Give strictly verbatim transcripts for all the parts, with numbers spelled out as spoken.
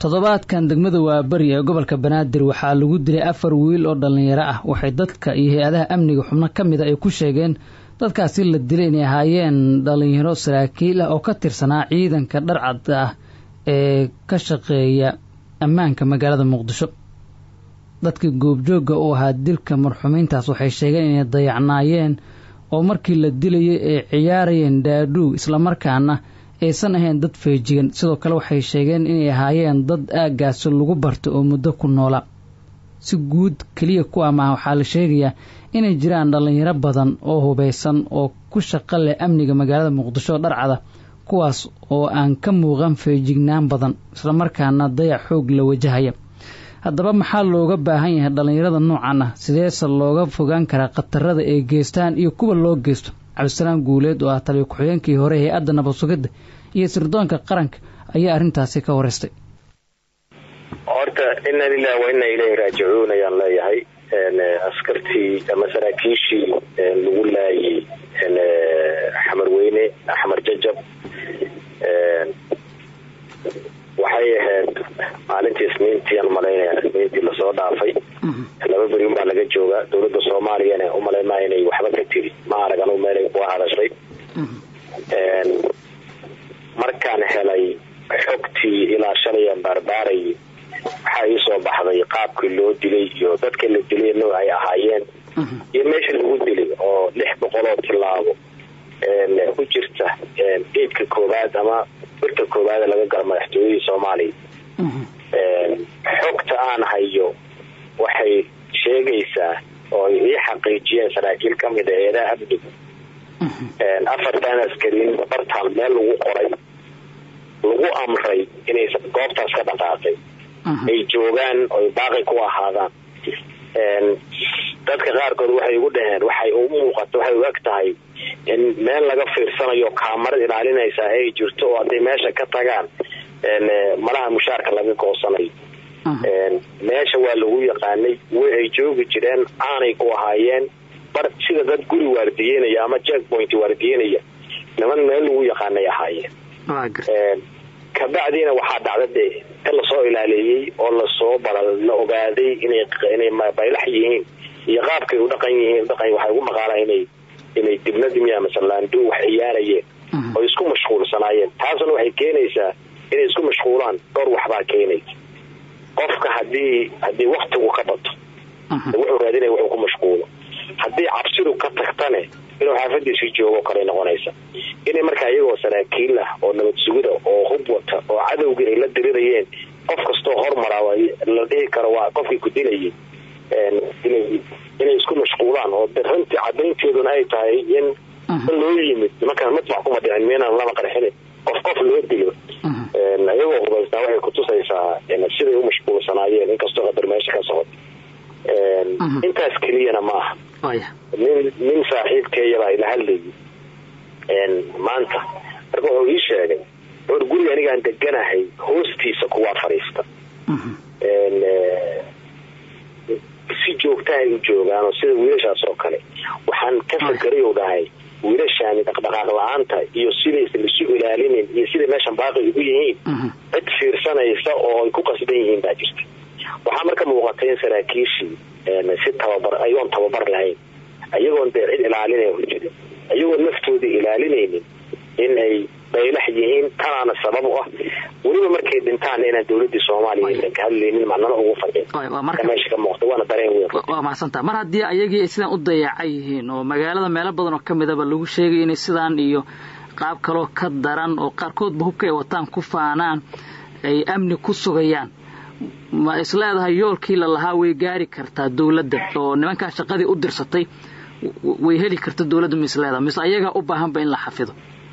toddobaadkan degmada Waabari ee gobolka Banaadir waxaa lagu dilay afar wiil oo dhalinyaro ah waxay dadka iyo hay'adaha amniga xubno kamid ah ay ku sheegeen dadkaasi la dilay inay ahaayeen dhalinyaro saraakiil ah oo ka tirsanaa ciidanka dharcad ah ee ka shaqeeya ammaanka magaalada Muqdisho dadka goobjooga oo ahaa dilka marxuumiintaas waxay sheegeen inay dayacnaayeen oo markii la dilayay ay ciyaarayeen daaduu isla markaana aysan ahayn dad feejigan sidoo kale waxay sheegeen inay ahaayeen dad aagaas lagu barto oo muddo ku noola si guud kaliya ku ama waxaa la sheegayaa inay jiraan dhalinyaro badan oo hubeysan oo ku shaqo leh amniga magaalada Muqdisho dharcada kuwaas oo aan ka muuqan feejignaan badan isla markaana dayac xoog la wajahaya haddaba maxaa looga baahan yahay dhalinyarada noocan ah sideese looga fogaan karaa qatarada ay geystaan iyo kuwa loo geysto Cabdisalaam Guuleed oo ah taliye ku-xigeenkii hore ee hay'adda nabad sugidda iyo sirdoonka qaranka ayaa arrintaasi ka wareystay horta inna lillahi wa inna ilayhi raaji'uun ayaan leeyahay askartii ama saraakiishii lagu laayay xamar weyne axmar jajab waxay ahayd maalintii isniintii aan malaynayaa isniintii lasoo dhaafay laba beri baa laga joogaa dowladda Soomaaliyana u malaymaa inay waxba ka tiri ma aragan oo meel ay ku hadashay markaan helay xogtii ilaa shalay barbaaray waxa ay soo baxday qaabkii loo dilay iyo dadka la dilay nooc ay ahaayeen iyo meesha lagu dilay oo lix boqol oo tilaabo ee ku jirta eedka koobaad ama birta koobaad laga galo madaxtooyada Soomaaliya xogta aan hayo waxay sheegaysaa oo ay xaqiijiyeen saraakiil kamid ah hay'adaha amniga afartan askariin bartaal meel lagu qoray lagu amray inay goobtaas ka dhaqaaqay ay joogaan oo baaqi ku ahaadaan dadka qaarkood waxay ugu dhaheen waxay u muuqato waxay u egtahay in meel laga fiirsanayo kaamar ilaalinaysa ay jirto oo haday meesha ka tagaan malaha mushaarka laga goosanayo meesha waa lagu yaqaanay way ay joogi jireen aanay ku ahaayeen bar sida dad guri waardiyeynaya ama checkpoint waardiyeynaya niman meel lagu yaqaanay ahaayeen ka bacdina waxaa dhacday in la soo ilaaliyay oo la soo baral la ogaaday inay inay baylax yihiin iyo qaabkay u dhaqan yihiin dhaqay waxay ugu maqaalaan inay inay dibnad miya masalan duu wax ciyaarayeen oo isku mashquulsanaayeen taasna waxay keenaysaa inay isku mashquulaan door waxba keenaysa qofka hadii hadii waqtigu ka bato wuxuu raadinay wuxuu ku mashquulo hadii cabsidu ka tagtane inuu xaafadiisa joogo kale noqonaysa inay markaa iyagoo saraakiil ah oo nabad sugida oo hub wata oo cadowga ay la dirirayeen qof kastoo hormaraa la dhihi karo waa qofkii ku dilayay inay isku mashquulaan oo runtii cadaynteeduna ay tahay in loo yimid markaa madfac kuma dhicin meenaan lama qarxin qof qof loo dilo ayagoo hubaysnaa waxay ku tusaysaa siday u mashquulsanaayeen inkastoo qadar meesha ka socod intaas keliyana maaha nin saaxiibkeeyabaa ila hadlayay maanta marka wuxuu ii sheegay or guriga anigaan deganahay hoostiisa kuwaa fadhiista si joogtaa ay u joogaan oo sida wiilashaas oo kale waxaan ka fakaray oo dhahay wiilashaani dhaqdhaqaaq la'aanta iyo sidaysa la soo ilaalinin iyo sida meeshan baaqi ugu yihiin cid fiirsanaysa oo ay ku qasban yihiin baa jirta waxaa marka muuqatay in saraakiishii si tababar ayoon tababar lahayn ayagoon cid ilaalinaya u jirin ayagoon naftooda ilaalinaynin in ay baylax yihiin taana sabab u ah waliba markay dhintaan inaan dawladda Soomaaliya ka hadlaynin macnana ugu fadhiyo meesha ka muuqdo waana dareen weyn waa maasanta mar hadii ayagii ay sidaan u dayacay yihiin oo magaalada meelo badan oo kamid ah lagu sheegay inay sidaan iyo qaab kale oo ka daran oo qaarkood hubka ay wataan ku faanaan ay amni ku sugayaan ma islaadahay yoolkii la lahaa way gaari kartaa dawladda oo nimanka shaqadii u dirsatay way heli kartaa dawladda mislaada mis ayaga u baahan ba in la xafido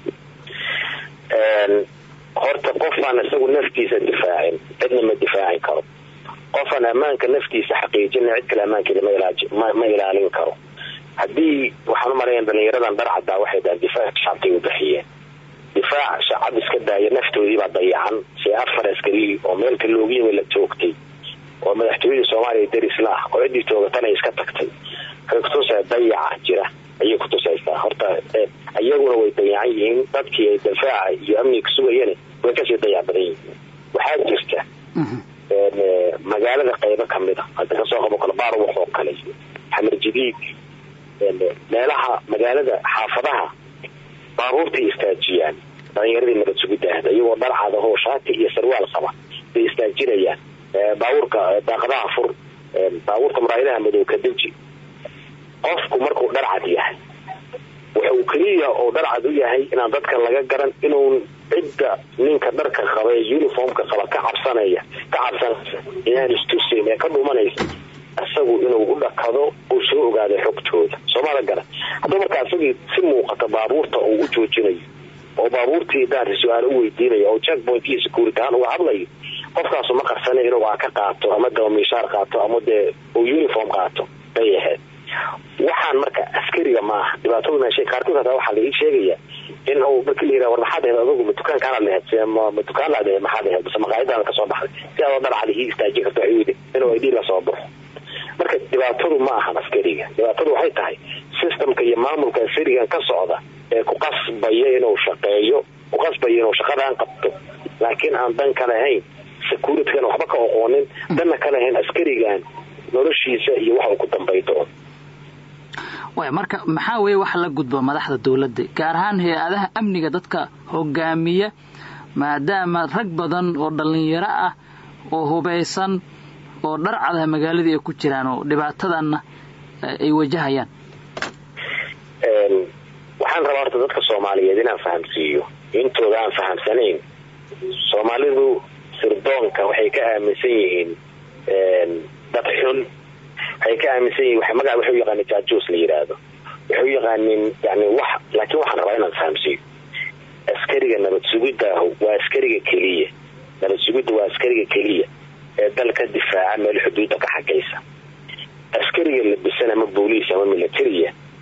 horta qofaan isagu naftiisa difaacin cidna ma difaacin karo qofaan ammaanka naftiisa xaqiijin cid kale ammaankeeda ma ilaalin karo haddii waxaan u marayn dhalinyaradan dharcada waxay daan difaac shacabka u bixiyeen difaac shacab iska daaya naftoodii baa dayacan si afar askari oo meelka loogu yimid la joogtay oo madaxtooyada Soomaaliya daris la oo cidii toogatana iska tagtay xogtoosa dayaca jira ayay ku tusaysaa horta ayaguna way dayacan yihiin dadkii ay difaaca iyo amniga sugayeen way ka sii dayac badan yihiin waxaa jirta magaalada qaybo kamid ah hadda kasoo qabo kala baaro wax oo kale xamar jadiid meelaha magaalada xaafadaha baabuurta istaajiyaan dhalinyarada nabad sugidda ah iyagoo dhar cad oo shaati iyo sarwaal qaba bay istaajinayaan baabuurka daaqadaha fur baabuurta maraayadaha madow ka deji qofku markuu dhar cad yahay wuxuu kaliya oo dhar cad u yahay inaan dadka laga garan inuu cidda ninka dharka qaba ee uniformka qaba ka cabsanaya ka cabsanaysa inaan istusay ee ka dhumanaysa asagu inuu u dhakado oo soo ogaado xogtooda Soomaaliya garan haddii marka asagii si muuqata baabuurta uu u joojinayo oo baabuurtii daad su'aal u weydiinayo oo checkpoint-kii security aan uga hadlayo qofkaas ma qarsanay inuu waa ka qaato ama dawmishaar qaato ama de oo uniform qaato bayahay waxaan marka askariga ma dhibaato ma shay qaarkood hada waxa la ii sheegaya in uu markii leeyahay war maxaad ahayd adigu dukaan kana leeyahay ma dukaan la leeyahay maxaad ahayd bas maqaayada ka soo baxday si aad dhar cali istaajin karto ayuu inuu ay la soo baxo marka dhibaatadu ma aha askariga dhibaatadu waxay tahay systemka iyo maamulka askariga ka socda ee ku qasbaya inuu shaqeeyo ku qasbaya inuu shaqadan qabto laakiin aan dan kale ahayn security-gan waxba ka aqoonin dan kale ahayn askarigan noloshiisa iyo waxa uu ku dambaydo way marka maxaa weey wax la gudbo madaxda dawladda gaar ahaan hay'adaha amniga dadka hogaamiya maadaama rag badan oo dhalinyaro ah oo hubeysan oo dhar cad magaalada ay ku jiraan oo dhibaatadana ay wajahayaan een waxaan rabaa dadka Soomaaliyeed inaan fahamsiiyo intooda aan fahamsanayn Soomaalidu sirdoonka waxay ka aaminsan yihiin een dad xun waxay ka aaminsan yihiin waxa magaca wuxuu yaqaan jaajuus la yiraahdo wuxuu yaqaanin yani wax laakiin waxaan rabaa inaan fahamsiiyo askariga nabad sugidda waa askariga kaliya nabad sugidda waa askariga kaliya ee dalka difaaca meel xuduudda ka xaqaysa askariga labisana ama booliis ama military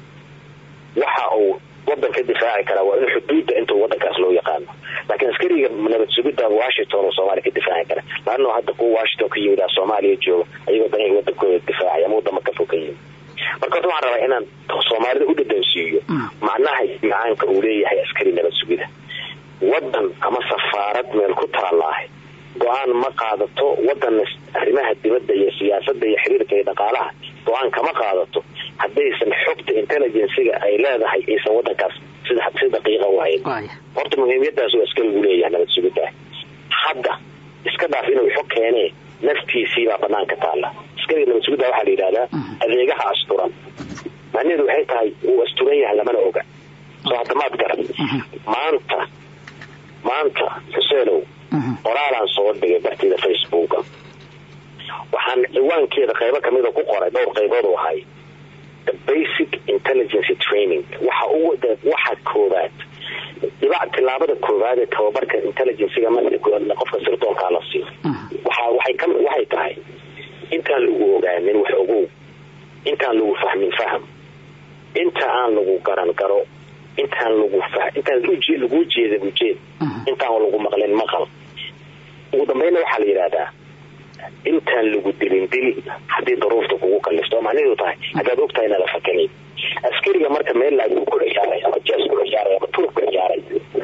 waxa uu wadanka difaaci kara waa in xuduudda intuu wadankaas loo yaqaano laakiin askariga nabad sugidda Washington oo Soomaaliya ka difaaci kara laano hadda ku Washington ka yimid Soomaaliya jooga ayagoo danay wadankooda difaaci ama wadamo ka fogeeyeen marka waxaan rabaa inaan Soomaalida u dhadhansiiyo macnaha macaanka uu leeyahay askari nabad sugidda wadan ama safaarad meel ku taalahay go'aan ma qaadato wadan arrimaha dibadda iyo siyaasadda iyo xiriirka iyo dhaqaalaha go'aan kama qaadato haddaysan xogta intelligence-ga ay leedahay aysan wadankaas sida si daqiiqa u hayn horta muhiimadaas oo askarigu leeyahay nabad sugidda hadda iska dhaaf inuu xog keenay naftiisii baa banaanka taala askariga nabad sugidda waxa la yiraahdaa adeegaha asturan macnaheedu waxay tahay uu asturan yahay lama oga soo hadda maad garan maanta maanta Xuseenow qoraalaan soo dhigay bartida Facebook waxaan ciwaankeeda qaybo kamid ah ku qoray dhowr qaybood oo ahay the basic intelligence training waxa uu waxa koobaad dibac tilaabada koobaad ee tababarka intelligence-ga marka qofka sirdoonka la siiyo waxa waxay ka waxay tahay intaan lagu ogaanin wax ogow intaan lagu fahmin faham inta aan lagu garan garo intaan lagu fahmin intaan lagu jeedo jeed intaan lagu maqlin maqal ugu dambeeyna waxa la yiraahdaa intaan lagu dilin dil hadii daruurta kugu kalifto macnaheedu tahay hadaad ogtahay inaad fakanid askariga marka meel lagu ku ciyaaray ama jees ku ciyaaray ama turku ciyaaray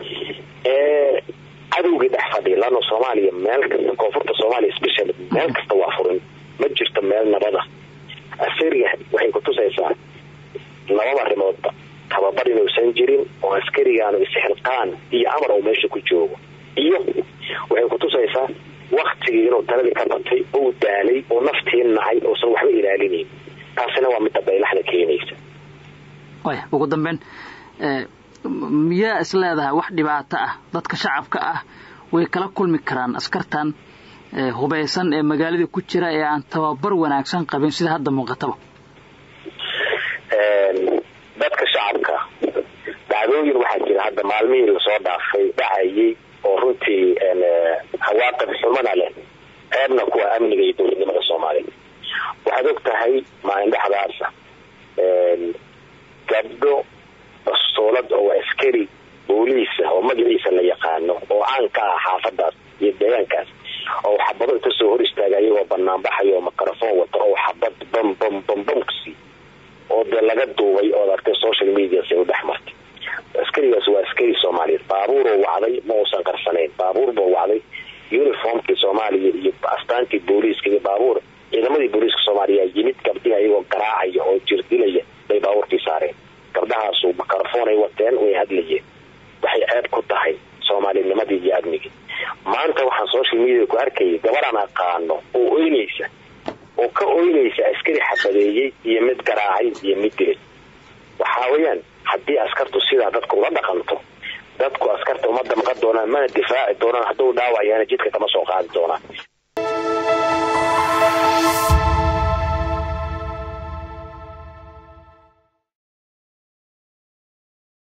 ee adowga dhaxfadhi lano Soomaaliya meel kasta koonfurta Soomaaliya special meel kasta waa furan ma jirto meel nabada askariga waxay ku tusaysaa laba arrimood tababar inuu san jirin oo askarigaanu isxilqaan iyo amar oo meesha ku joogo iyo waxay ku tusaysaa waqtigii inuu taladii ka batay oo daalay oo naftiin nahay oo san waxba ilaalinayn taasina waa mid baylaxda keenaysa way ugu dambeyn ee miya isleedahay wax dhibaato ah dadka shacabka ah way kala kulmi karaan askartan hubeysan ee magaalada ku jira ee aan tababar wanaagsan qabin sida hadda muuqataba ee dadka shacabka dacwooyin waxa jira hadda maalmihii la soo dhaafay dhacayay oo runtii een hawaaqib xumana leh eedna ku amniga iyo dowladnimada Soomaaliya waxaad ogtahay maalinta xadaarsa een gabdho bastoolad oo askari booliis oo magaciisa la yaqaano oo aan ka xaafadaas iyo deegaankaas oo xabado inta soo hor istaagay oo banaan baxayo mikrofon wato oo xabad bam bam bam bamksi oo de laga duubay oo artay social media si u dhaxmartay askarigaas waa askari Soomaaliyeed baabuur oo wacday ma uusan qarsanayn baabuur boo wacday uniformkii Soomaaliya iyo qaateen way hadlayeen waxay ceeb ku tahay Soomaalinimadii iyo amnigii maanta waxaan social media ku arkay gabaraan aqaano oo oynaysa oo ka oynaysa askari xafadeeyay iyo mid garaacay iyo mid dilay waxa weeyaan haddii askartu sida dadku la dhaqanto dadku askarta umada maqad doonaan mana difaaci doonaan hadduu dhaawacayana jidka kama soo qaadi doonaan